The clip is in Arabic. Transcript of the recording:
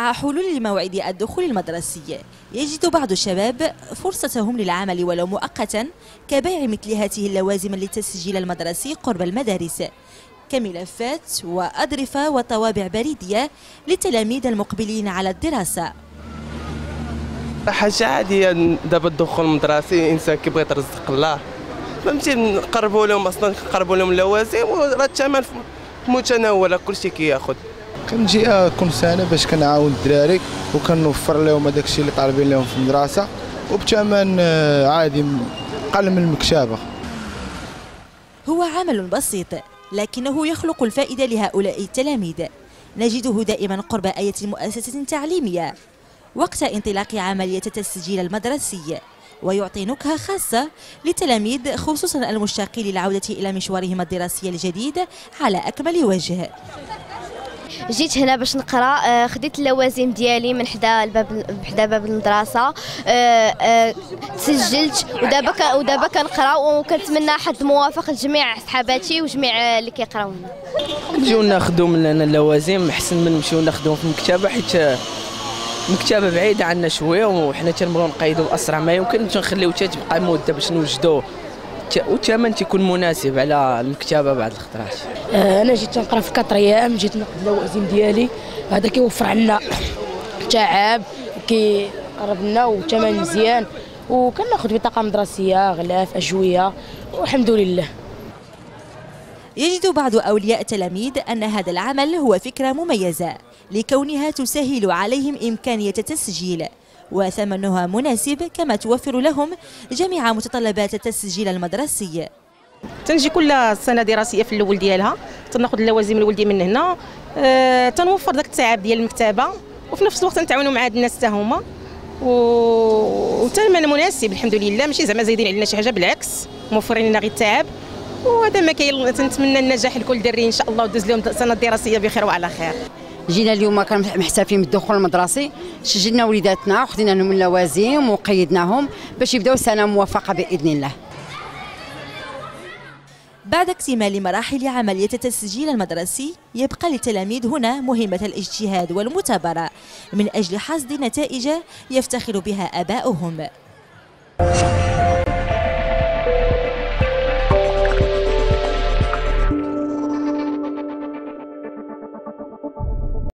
مع حلول موعد الدخول المدرسي يجد بعض الشباب فرصتهم للعمل ولو مؤقتا كبيع مثل هذه اللوازم للتسجيل المدرسي قرب المدارس كملفات وأظرفة وطوابع بريدية للتلاميذ المقبلين على الدراسة. حاجة عادية دابا الدخول المدرسي الإنسان كيبغي يرزق الله فهمتي نقربوا لهم أصلا نقربوا لهم اللوازم وراه الثمن متناول كلشي كياخذ. كنجي كل سنة باش كنعاون الدراري وكنوفر لهم هذاك الشيء اللي طالبين لهم في المدرسة وبثمن عادي قل من المكتبة. هو عمل بسيط لكنه يخلق الفائدة لهؤلاء التلاميذ. نجده دائما قرب أي مؤسسة تعليمية وقت انطلاق عملية التسجيل المدرسي، ويعطي نكهة خاصة للتلاميذ خصوصا المشتاقين للعودة إلى مشوارهم الدراسي الجديد على أكمل وجه. جيت هنا باش نقرا، خديت اللوازم ديالي من حدا باب المدرسه، تسجلت ودابا كنقرا وكنتمنى حظ موافق لجميع صحاباتي وجميع اللي كيقراو هنا. نجيو ناخذوا من اللوازم احسن من نمشيو ناخذوهم في المكتبه، حيت المكتبه بعيده عنا شويه وحنا تنبغيو نقيدوا اسرع ما يمكن باش نخليو حتى تبقى مده باش نوجدوه والثمن تيكون مناسب على المكتبه بعض الخطرات. انا جيت تنقرا في 4 ايام، جيت ناخذ اللوازم ديالي، هذا كيوفر عنا تعب كيقرب لنا وثمن مزيان وكناخذ بطاقه مدرسيه غلاف اجويه والحمد لله. يجد بعض أولياء التلاميذ أن هذا العمل هو فكرة مميزة لكونها تسهل عليهم إمكانية التسجيل وثمنها مناسب كما توفر لهم جميع متطلبات التسجيل المدرسي. تنجي كل سنه دراسيه في الاول ديالها تناخذ اللوازم لولدي من هنا، تنوفر داك التعب ديال المكتبه وفي نفس الوقت نتعاونوا مع هاد الناس حتى هما وثمن مناسب الحمد لله، ماشي زعما زايدين علينا شي حاجه، بالعكس موفرين لنا غير التعب وهذا ما كاين. تنتمنى النجاح لكل دري ان شاء الله ودوز لهم السنه الدراسيه بخير وعلى خير. جينا اليوم محتفلين بالدخول المدرسي، سجلنا وليداتنا وخدينا لهم اللوازم وقيدناهم باش يبداو سنه موفقه باذن الله. بعد اكتمال مراحل عملية التسجيل المدرسي يبقى للتلاميذ هنا مهمة الاجتهاد والمثابرة من أجل حصد نتائج يفتخر بها آباؤهم.